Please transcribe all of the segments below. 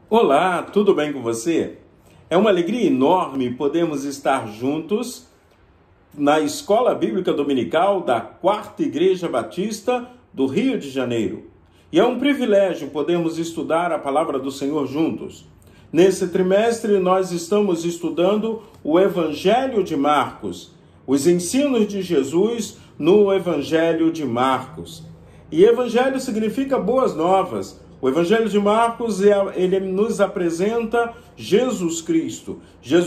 Olá, tudo bem com você? É uma alegria enorme podermos estar juntos na Escola Bíblica Dominical da Quarta Igreja Batista do Rio de Janeiro. E é um privilégio podermos estudar a palavra do Senhor juntos. Nesse trimestre, nós estamos estudando o Evangelho de Marcos, os ensinos de Jesus no Evangelho de Marcos. E Evangelho significa boas novas. O Evangelho de Marcos, ele nos apresenta Jesus Cristo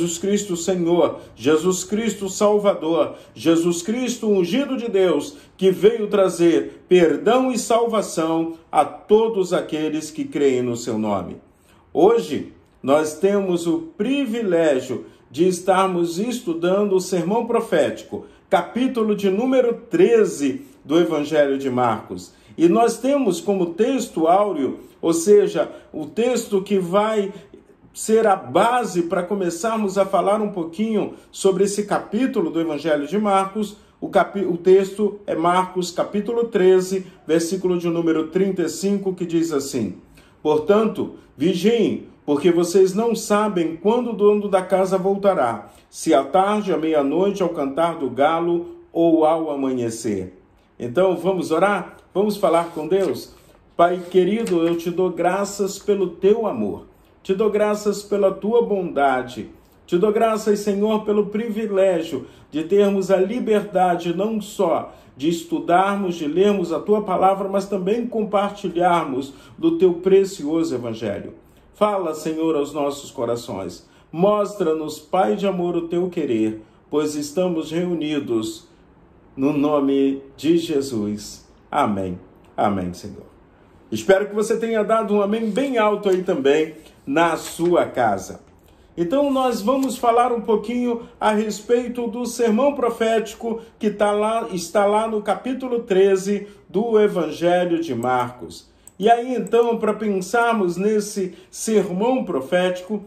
Senhor, Jesus Cristo Salvador, Jesus Cristo ungido de Deus, que veio trazer perdão e salvação a todos aqueles que creem no seu nome. Hoje, nós temos o privilégio de estarmos estudando o Sermão Profético, capítulo de número 13 do Evangelho de Marcos. E nós temos como texto áureo, ou seja, o texto que vai ser a base para começarmos a falar um pouquinho sobre esse capítulo do Evangelho de Marcos. O texto é Marcos, capítulo 13, versículo de número 35, que diz assim: Portanto, vigiem, porque vocês não sabem quando o dono da casa voltará, se à tarde, à meia-noite, ao cantar do galo ou ao amanhecer. Então, vamos orar? Vamos falar com Deus? Pai querido, eu te dou graças pelo teu amor, te dou graças pela tua bondade, te dou graças, Senhor, pelo privilégio de termos a liberdade não só de estudarmos, de lermos a tua palavra, mas também compartilharmos do teu precioso evangelho. Fala, Senhor, aos nossos corações. Mostra-nos, Pai de amor, o teu querer, pois estamos reunidos no nome de Jesus. Amém. Amém, Senhor. Espero que você tenha dado um amém bem alto aí também na sua casa. Então nós vamos falar um pouquinho a respeito do sermão profético que está lá no capítulo 13 do Evangelho de Marcos. E aí então, para pensarmos nesse sermão profético,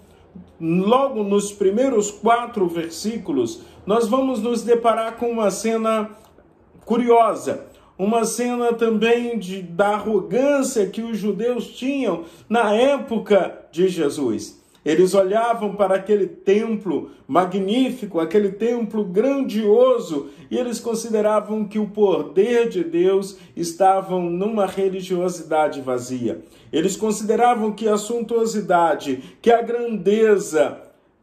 logo nos primeiros 4 versículos, nós vamos nos deparar com uma cena curiosa. Uma cena também da arrogância que os judeus tinham na época de Jesus. Eles olhavam para aquele templo magnífico, aquele templo grandioso, e eles consideravam que o poder de Deus estava numa religiosidade vazia. Eles consideravam que a suntuosidade, que a grandeza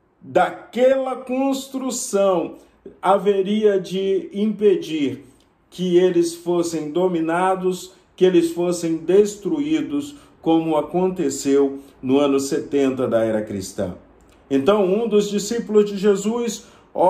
daquela construção haveria de impedir que eles fossem dominados, que eles fossem destruídos, como aconteceu no ano 70 da era cristã. Então, um dos discípulos de Jesus,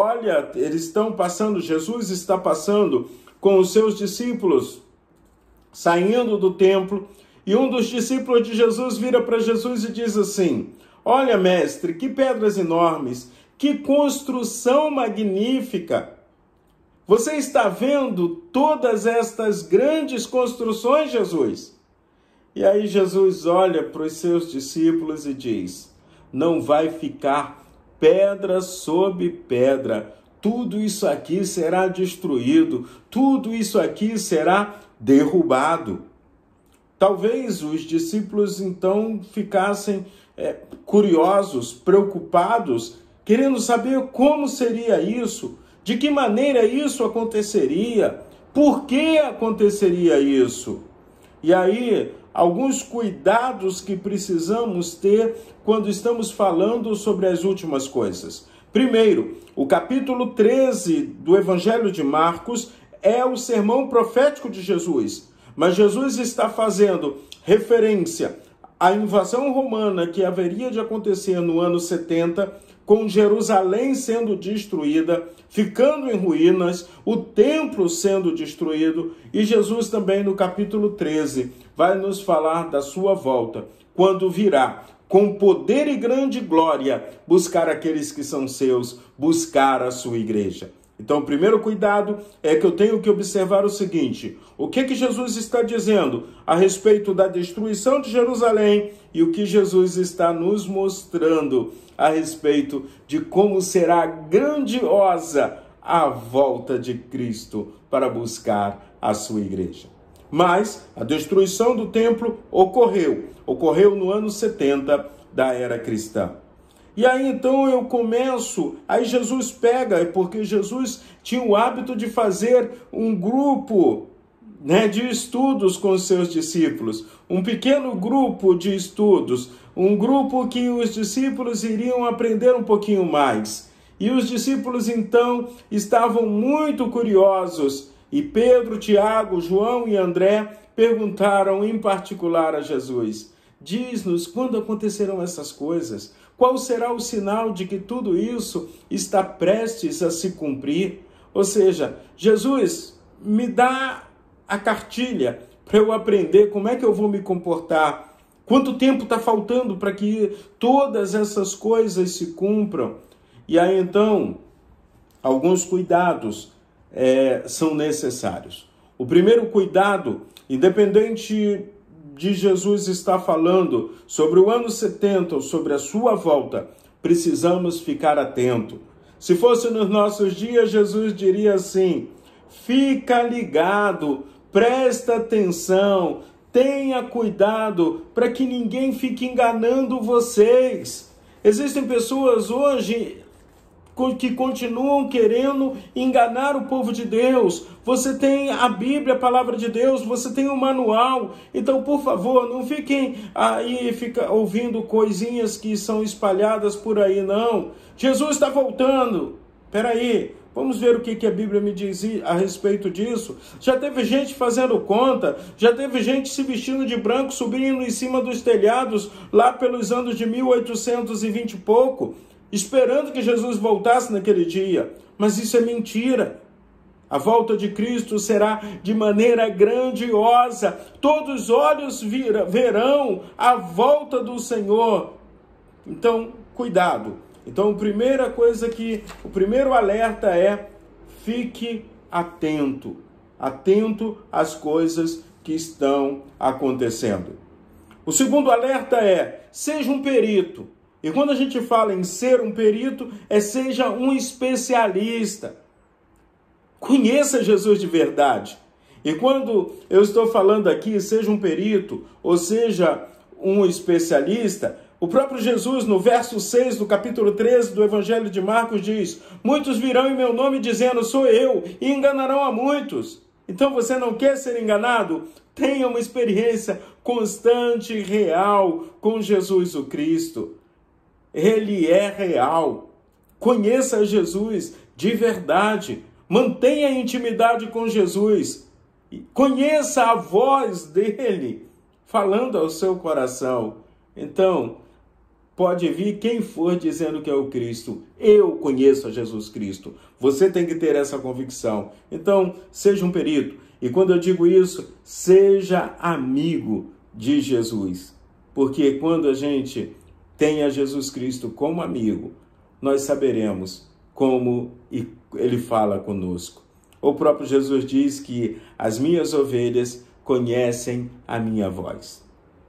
Jesus está passando com os seus discípulos, saindo do templo, e um dos discípulos de Jesus vira para Jesus e diz assim: Olha, mestre, que pedras enormes, que construção magnífica! Você está vendo todas estas grandes construções, Jesus? E aí Jesus olha para os seus discípulos e diz: não vai ficar pedra sobre pedra. Tudo isso aqui será destruído. Tudo isso aqui será derrubado. Talvez os discípulos então ficassem curiosos, preocupados, querendo saber como seria isso. De que maneira isso aconteceria? Por que aconteceria isso? E aí, alguns cuidados que precisamos ter quando estamos falando sobre as últimas coisas. Primeiro, o capítulo 13 do Evangelho de Marcos é o sermão profético de Jesus. Mas Jesus está fazendo referência à invasão romana que haveria de acontecer no ano 70, com Jerusalém sendo destruída, ficando em ruínas, o templo sendo destruído, e Jesus também no capítulo 13 vai nos falar da sua volta, quando virá com poder e grande glória buscar aqueles que são seus, buscar a sua igreja. Então, o primeiro cuidado é que eu tenho que observar o seguinte: o que Jesus está dizendo a respeito da destruição de Jerusalém e o que Jesus está nos mostrando a respeito de como será grandiosa a volta de Cristo para buscar a sua igreja. Mas a destruição do templo ocorreu no ano 70 da era cristã. E aí então eu começo, aí Jesus pega, porque Jesus tinha o hábito de fazer um grupo, de estudos com os seus discípulos, um pequeno grupo de estudos, um grupo que os discípulos iriam aprender um pouquinho mais. E os discípulos então estavam muito curiosos, e Pedro, Tiago, João e André perguntaram em particular a Jesus: diz-nos quando acontecerão essas coisas, qual será o sinal de que tudo isso está prestes a se cumprir? Ou seja, Jesus, me dá a cartilha para eu aprender como é que eu vou me comportar. Quanto tempo está faltando para que todas essas coisas se cumpram? E aí então, alguns cuidados são necessários. O primeiro cuidado, independente de Jesus estar falando sobre o ano 70 ou sobre a sua volta, precisamos ficar atento. Se fosse nos nossos dias, Jesus diria assim: fica ligado, presta atenção, tenha cuidado para que ninguém fique enganando vocês. Existem pessoas hoje que continuam querendo enganar o povo de Deus. Você tem a Bíblia, a palavra de Deus, você tem o manual. Então, por favor, não fiquem aí ouvindo coisinhas que são espalhadas por aí, não. Jesus está voltando. Espera aí, vamos ver o que a Bíblia me diz a respeito disso. Já teve gente fazendo conta, já teve gente se vestindo de branco, subindo em cima dos telhados, lá pelos anos de 1820 e pouco, esperando que Jesus voltasse naquele dia. Mas isso é mentira. A volta de Cristo será de maneira grandiosa. Todos os olhos verão a volta do Senhor. Então, cuidado. Então, o primeiro alerta é: fique atento. Atento às coisas que estão acontecendo. O segundo alerta é: seja um perito. E quando a gente fala em ser um perito, seja um especialista. Conheça Jesus de verdade. E quando eu estou falando aqui, seja um perito, ou seja um especialista, o próprio Jesus, no verso 6 do capítulo 13 do Evangelho de Marcos, diz: muitos virão em meu nome dizendo, sou eu, e enganarão a muitos. Então você não quer ser enganado? Tenha uma experiência constante e real com Jesus o Cristo. Ele é real. Conheça Jesus de verdade. Mantenha a intimidade com Jesus. Conheça a voz dele falando ao seu coração. Então, pode vir quem for dizendo que é o Cristo. Eu conheço a Jesus Cristo. Você tem que ter essa convicção. Então, seja um perito. E quando eu digo isso, seja amigo de Jesus. Porque quando a gente tem a Jesus Cristo como amigo, nós saberemos como ele fala conosco. O próprio Jesus diz que as minhas ovelhas conhecem a minha voz.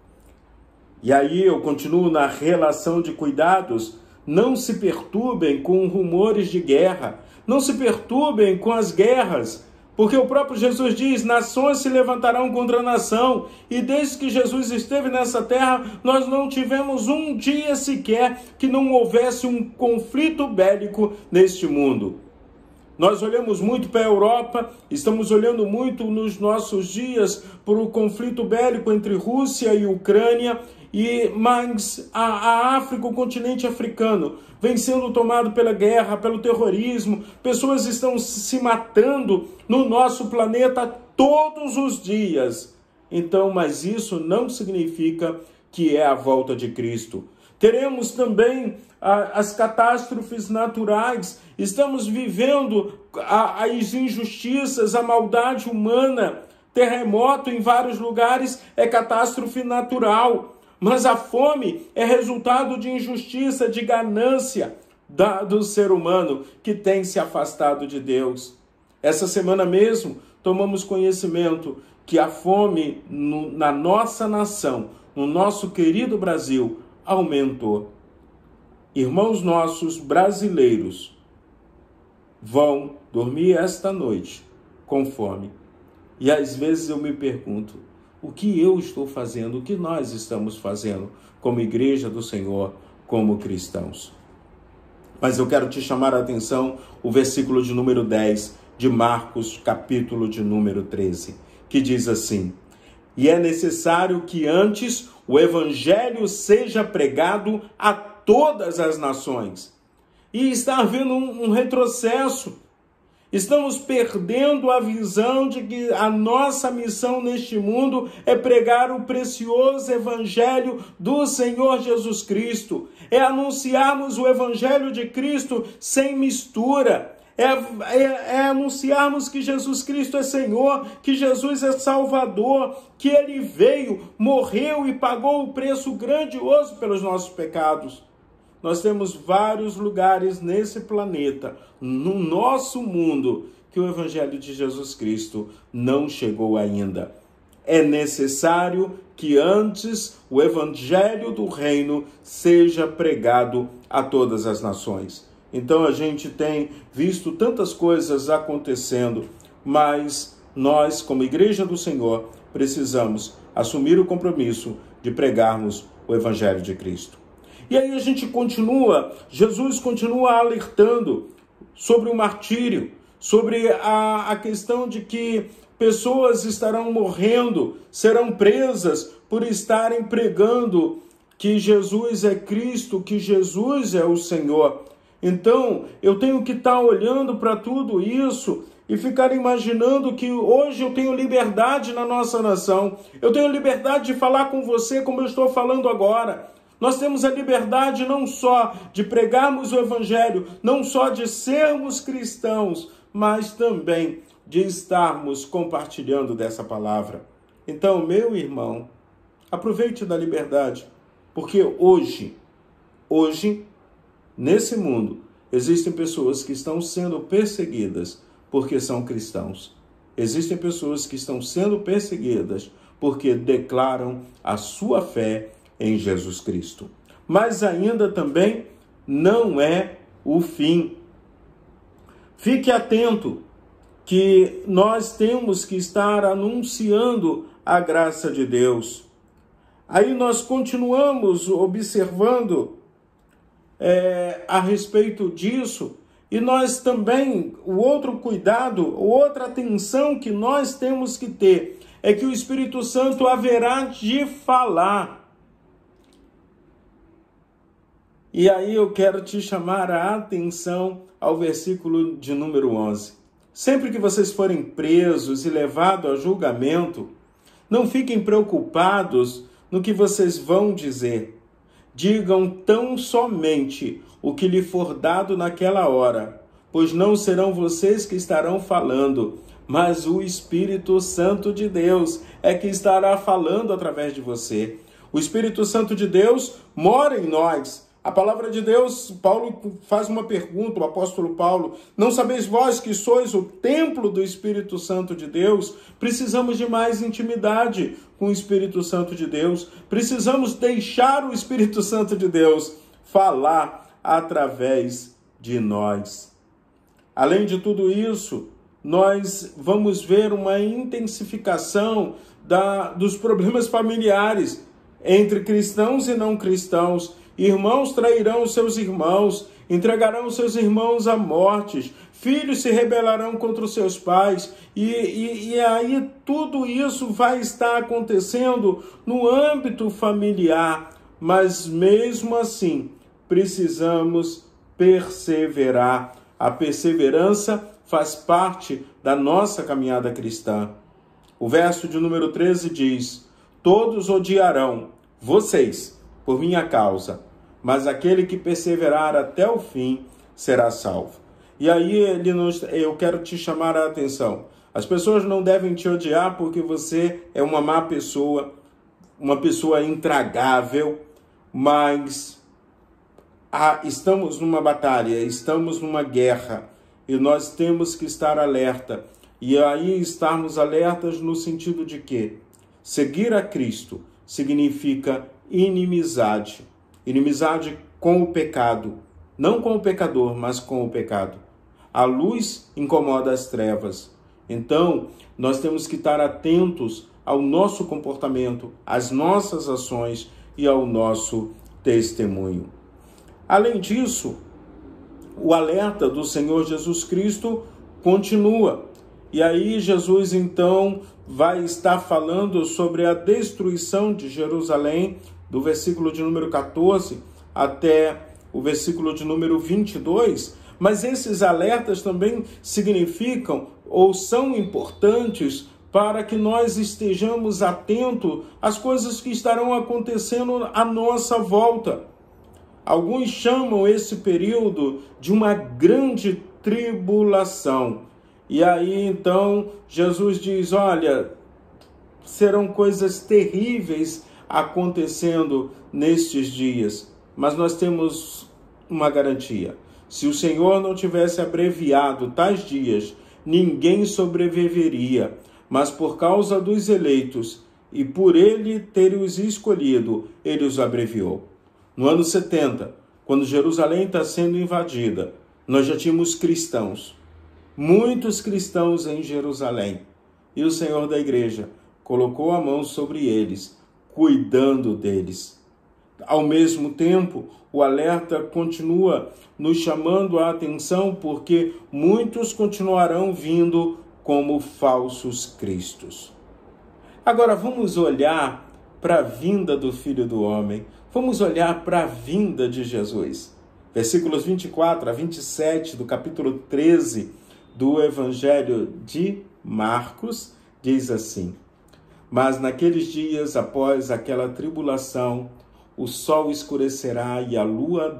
E aí eu continuo na relação de cuidados. Não se perturbem com rumores de guerra. Não se perturbem com as guerras. Porque o próprio Jesus diz, nações se levantarão contra nação. E desde que Jesus esteve nessa terra, nós não tivemos um dia sequer que não houvesse um conflito bélico neste mundo. Nós olhamos muito para a Europa, estamos olhando muito nos nossos dias para o conflito bélico entre Rússia e Ucrânia, mas a África, o continente africano, vem sendo tomado pela guerra, pelo terrorismo. Pessoas estão se matando no nosso planeta todos os dias. Então, mas isso não significa que é a volta de Cristo. Teremos também as catástrofes naturais. Estamos vivendo as injustiças, a maldade humana. Terremoto em vários lugares é catástrofe natural. Mas a fome é resultado de injustiça, de ganância do ser humano que tem se afastado de Deus. Essa semana mesmo tomamos conhecimento que a fome na nossa nação, no nosso querido Brasil, aumentou. Irmãos nossos brasileiros vão dormir esta noite com fome. E às vezes eu me pergunto, o que eu estou fazendo, o que nós estamos fazendo como igreja do Senhor, como cristãos. Mas eu quero te chamar a atenção o versículo de número 10 de Marcos, capítulo de número 13, que diz assim: e é necessário que antes o evangelho seja pregado a todas as nações. E está havendo um retrocesso. Estamos perdendo a visão de que a nossa missão neste mundo é pregar o precioso evangelho do Senhor Jesus Cristo. É anunciarmos o evangelho de Cristo sem mistura. É anunciarmos que Jesus Cristo é Senhor, que Jesus é Salvador, que Ele veio, morreu e pagou o preço grandioso pelos nossos pecados. Nós temos vários lugares nesse planeta, no nosso mundo, que o Evangelho de Jesus Cristo não chegou ainda. É necessário que antes o Evangelho do Reino seja pregado a todas as nações. Então a gente tem visto tantas coisas acontecendo, mas nós, como Igreja do Senhor, precisamos assumir o compromisso de pregarmos o Evangelho de Cristo. E aí a gente Jesus continua alertando sobre o martírio, sobre a questão de que pessoas estarão morrendo, serão presas por estarem pregando que Jesus é Cristo, que Jesus é o Senhor. Então, eu tenho que estar olhando para tudo isso e ficar imaginando que hoje eu tenho liberdade na nossa nação. Eu tenho liberdade de falar com você como eu estou falando agora. Nós temos a liberdade não só de pregarmos o Evangelho, não só de sermos cristãos, mas também de estarmos compartilhando dessa palavra. Então, meu irmão, aproveite da liberdade, porque hoje, nesse mundo, existem pessoas que estão sendo perseguidas porque são cristãos. Existem pessoas que estão sendo perseguidas porque declaram a sua fé em Jesus Cristo. Mas ainda também não é o fim. Fique atento que nós temos que estar anunciando a graça de Deus. Aí nós continuamos observando a respeito disso, e nós também, o outro cuidado, outra atenção que nós temos que ter, é que o Espírito Santo haverá de falar. E aí eu quero te chamar a atenção ao versículo de número 11. Sempre que vocês forem presos e levados a julgamento, não fiquem preocupados no que vocês vão dizer. Digam tão somente o que lhe for dado naquela hora, pois não serão vocês que estarão falando, mas o Espírito Santo de Deus é que estará falando através de você. O Espírito Santo de Deus mora em nós. A palavra de Deus, Paulo faz uma pergunta, o apóstolo Paulo: não sabeis vós que sois o templo do Espírito Santo de Deus? Precisamos de mais intimidade com o Espírito Santo de Deus. Precisamos deixar o Espírito Santo de Deus falar através de nós. Além de tudo isso, nós vamos ver uma intensificação dos problemas familiares entre cristãos e não cristãos. Irmãos trairão seus irmãos, entregarão seus irmãos à morte, filhos se rebelarão contra os seus pais, e aí tudo isso vai estar acontecendo no âmbito familiar, mas mesmo assim precisamos perseverar. A perseverança faz parte da nossa caminhada cristã. O verso de número 13 diz: todos odiarão vocês por minha causa, mas aquele que perseverar até o fim será salvo. E aí eu quero te chamar a atenção. As pessoas não devem te odiar porque você é uma má pessoa, uma pessoa intragável, mas estamos numa batalha, estamos numa guerra, e nós temos que estar alerta. E aí estarmos alertas no sentido de que seguir a Cristo significa inimizade. Inimizade com o pecado. Não com o pecador, mas com o pecado. A luz incomoda as trevas. Então, nós temos que estar atentos ao nosso comportamento, às nossas ações e ao nosso testemunho. Além disso, o alerta do Senhor Jesus Cristo continua. E aí Jesus então vai estar falando sobre a destruição de Jerusalém, do versículo de número 14 até o versículo de número 22. Mas esses alertas também significam ou são importantes para que nós estejamos atentos às coisas que estarão acontecendo à nossa volta. Alguns chamam esse período de uma grande tribulação. E aí, então, Jesus diz, olha, serão coisas terríveis acontecendo nestes dias. Mas nós temos uma garantia. Se o Senhor não tivesse abreviado tais dias, ninguém sobreviveria. Mas por causa dos eleitos e por ele ter os escolhido, ele os abreviou. No ano 70, quando Jerusalém está sendo invadida, nós já tínhamos cristãos, muitos cristãos em Jerusalém. E o Senhor da igreja colocou a mão sobre eles, cuidando deles. Ao mesmo tempo, o alerta continua nos chamando a atenção, porque muitos continuarão vindo como falsos cristos. Agora vamos olhar para a vinda do Filho do Homem. Vamos olhar para a vinda de Jesus. Versículos 24 a 27 do capítulo 13 do Evangelho de Marcos, diz assim: Mas naqueles dias, após aquela tribulação, o sol escurecerá e a lua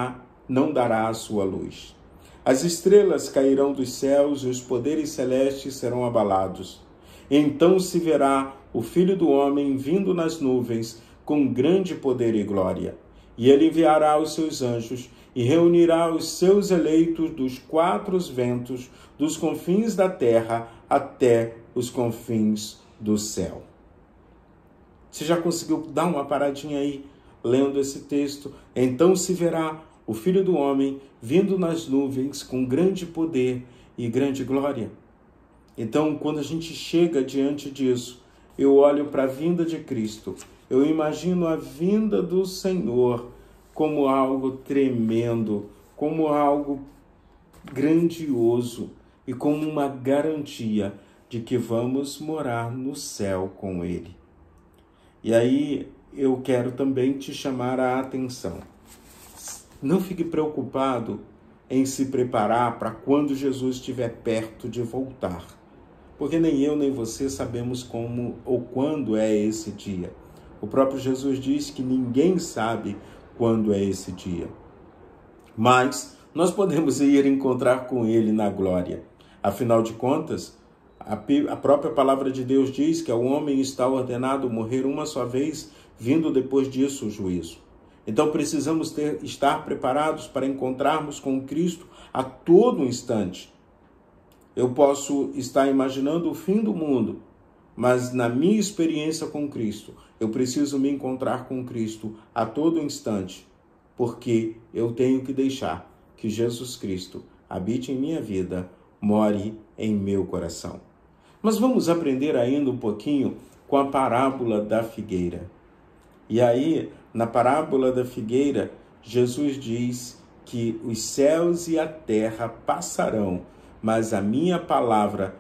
não dará a sua luz. As estrelas cairão dos céus e os poderes celestes serão abalados. Então se verá o Filho do Homem vindo nas nuvens com grande poder e glória. E ele enviará os seus anjos e reunirá os seus eleitos dos quatro ventos, dos confins da terra até os confins do céu. Você já conseguiu dar uma paradinha aí, lendo esse texto? Então se verá o Filho do Homem vindo nas nuvens com grande poder e grande glória. Então, quando a gente chega diante disso, eu olho para a vinda de Cristo, eu imagino a vinda do Senhor como algo tremendo, como algo grandioso e como uma garantia de que vamos morar no céu com Ele. E aí eu quero também te chamar a atenção. Não fique preocupado em se preparar para quando Jesus estiver perto de voltar. Porque nem eu nem você sabemos como ou quando é esse dia. O próprio Jesus diz que ninguém sabe quando é esse dia. Mas nós podemos ir encontrar com Ele na glória. Afinal de contas, a própria palavra de Deus diz que ao homem está ordenado morrer uma só vez, vindo depois disso o juízo. Então precisamos estar preparados para encontrarmos com Cristo a todo instante. Eu posso estar imaginando o fim do mundo, mas na minha experiência com Cristo, eu preciso me encontrar com Cristo a todo instante, porque eu tenho que deixar que Jesus Cristo habite em minha vida, more em meu coração. Mas vamos aprender ainda um pouquinho com a parábola da figueira. E aí, na parábola da figueira, Jesus diz que os céus e a terra passarão, mas as minhas palavras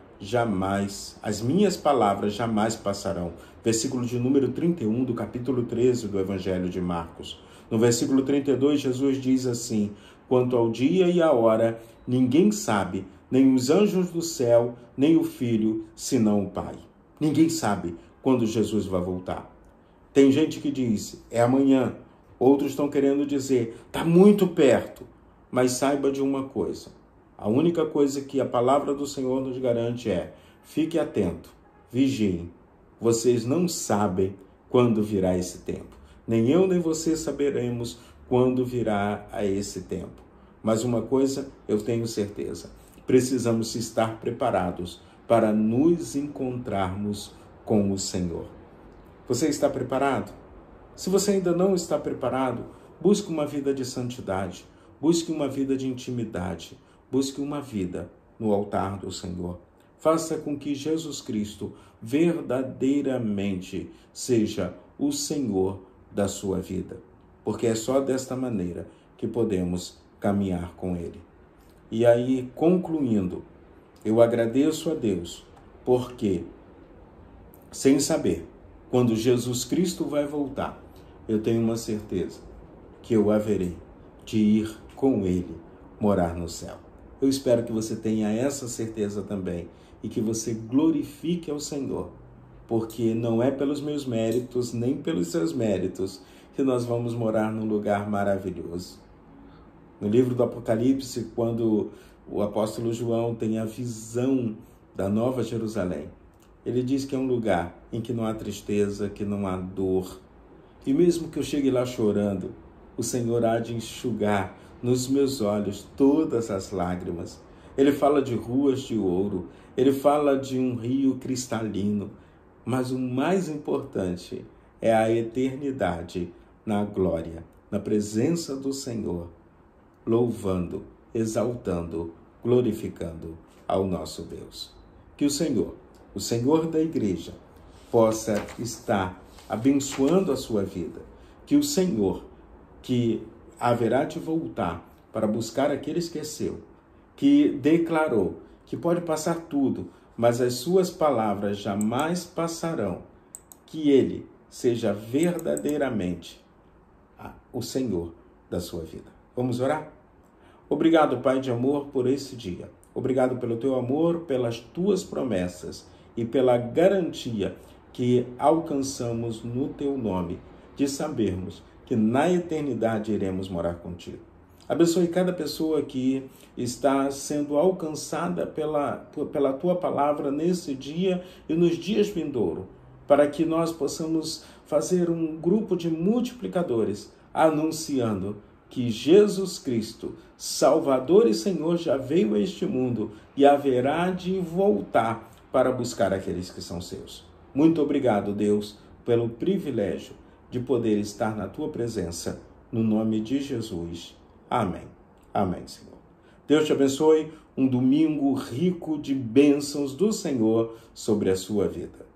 jamais passarão. Versículo de número 31 do capítulo 13 do Evangelho de Marcos. No versículo 32, Jesus diz assim: Quanto ao dia e à hora, ninguém sabe, nem os anjos do céu, nem o Filho, senão o Pai. Ninguém sabe quando Jesus vai voltar. Tem gente que diz, é amanhã. Outros estão querendo dizer, está muito perto. Mas saiba de uma coisa. A única coisa que a palavra do Senhor nos garante é, fique atento, vigiem. Vocês não sabem quando virá esse tempo. Nem eu nem você saberemos quando virá a esse tempo. Mas uma coisa eu tenho certeza. Precisamos estar preparados para nos encontrarmos com o Senhor. Você está preparado? Se você ainda não está preparado, busque uma vida de santidade, busque uma vida de intimidade, busque uma vida no altar do Senhor. Faça com que Jesus Cristo verdadeiramente seja o Senhor da sua vida, porque é só desta maneira que podemos caminhar com Ele. E aí, concluindo, eu agradeço a Deus, porque, sem saber quando Jesus Cristo vai voltar, eu tenho uma certeza que eu haverei de ir com Ele morar no céu. Eu espero que você tenha essa certeza também e que você glorifique ao Senhor, porque não é pelos meus méritos, nem pelos seus méritos, que nós vamos morar num lugar maravilhoso. No livro do Apocalipse, quando o apóstolo João tem a visão da Nova Jerusalém, ele diz que é um lugar em que não há tristeza, que não há dor. E mesmo que eu chegue lá chorando, o Senhor há de enxugar nos meus olhos todas as lágrimas. Ele fala de ruas de ouro, ele fala de um rio cristalino, mas o mais importante é a eternidade na glória, na presença do Senhor, louvando, exaltando, glorificando ao nosso Deus. Que o Senhor da igreja, possa estar abençoando a sua vida. Que o Senhor, que haverá de voltar para buscar aquele que esqueceu, que declarou que pode passar tudo, mas as suas palavras jamais passarão, que ele seja verdadeiramente o Senhor da sua vida. Vamos orar? Obrigado, Pai de amor, por esse dia. Obrigado pelo teu amor, pelas tuas promessas e pela garantia que alcançamos no teu nome, de sabermos que na eternidade iremos morar contigo. Abençoe cada pessoa que está sendo alcançada pela tua palavra nesse dia e nos dias vindouros, para que nós possamos fazer um grupo de multiplicadores anunciando que Jesus Cristo, Salvador e Senhor, já veio a este mundo e haverá de voltar para buscar aqueles que são seus. Muito obrigado, Deus, pelo privilégio de poder estar na tua presença, no nome de Jesus. Amém. Amém, Senhor. Deus te abençoe. Um domingo rico de bênçãos do Senhor sobre a sua vida.